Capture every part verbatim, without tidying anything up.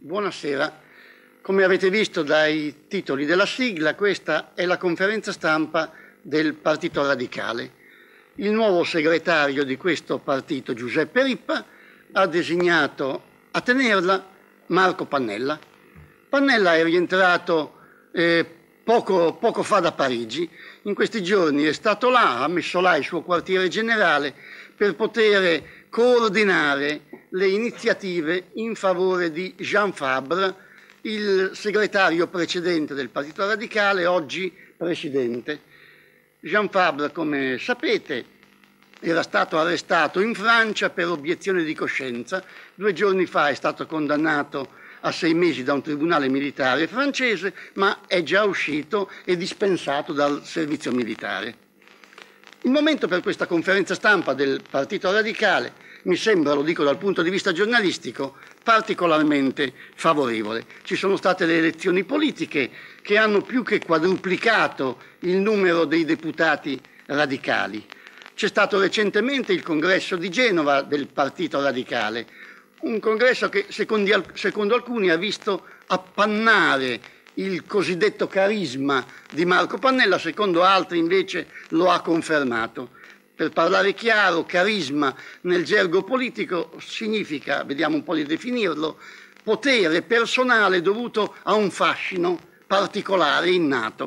Buonasera. Come avete visto dai titoli della sigla, questa è la conferenza stampa del Partito Radicale. Il nuovo segretario di questo partito, Giuseppe Rippa, ha designato a tenerla Marco Pannella. Pannella è rientrato eh, poco, poco fa da Parigi. In questi giorni è stato là, ha messo là il suo quartiere generale per poter coordinare le iniziative in favore di Jean Fabre, il segretario precedente del Partito Radicale, oggi presidente. Jean Fabre, come sapete, era stato arrestato in Francia per obiezione di coscienza. Due giorni fa è stato condannato a sei mesi da un tribunale militare francese, ma è già uscito e dispensato dal servizio militare. Il momento per questa conferenza stampa del Partito Radicale mi sembra, lo dico dal punto di vista giornalistico, particolarmente favorevole. Ci sono state le elezioni politiche che hanno più che quadruplicato il numero dei deputati radicali. C'è stato recentemente il congresso di Genova del Partito Radicale, un congresso che secondo, secondo alcuni ha visto appannare il cosiddetto carisma di Marco Pannella, secondo altri invece lo ha confermato. Per parlare chiaro, carisma nel gergo politico significa, vediamo un po' di definirlo, potere personale dovuto a un fascino particolare innato.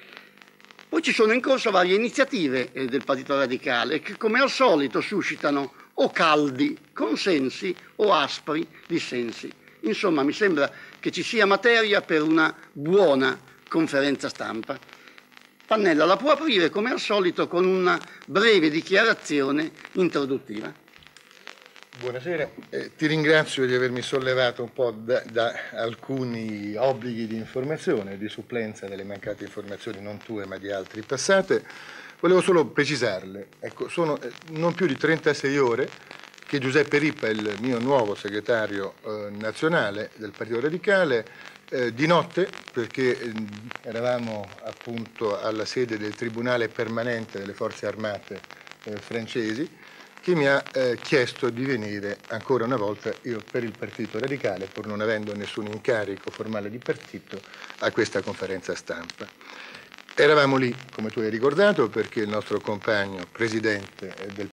Poi ci sono in corso varie iniziative eh, del Partito Radicale che, come al solito, suscitano o caldi consensi o aspri dissensi. Insomma, mi sembra che ci sia materia per una buona conferenza stampa. Pannella la può aprire, come al solito, con una breve dichiarazione introduttiva. Buonasera, eh, ti ringrazio di avermi sollevato un po' da, da alcuni obblighi di informazione, di supplenza delle mancate informazioni non tue ma di altri passate. Volevo solo precisarle. Ecco, sono eh, non più di trentasei ore che Giuseppe Rippa, il mio nuovo segretario eh, nazionale del Partito Radicale, eh, di notte, perché eh, eravamo appunto alla sede del Tribunale Permanente delle Forze Armate eh, francesi, che mi ha eh, chiesto di venire ancora una volta, io per il Partito Radicale, pur non avendo nessun incarico formale di partito, a questa conferenza stampa. Eravamo lì, come tu hai ricordato, perché il nostro compagno presidente del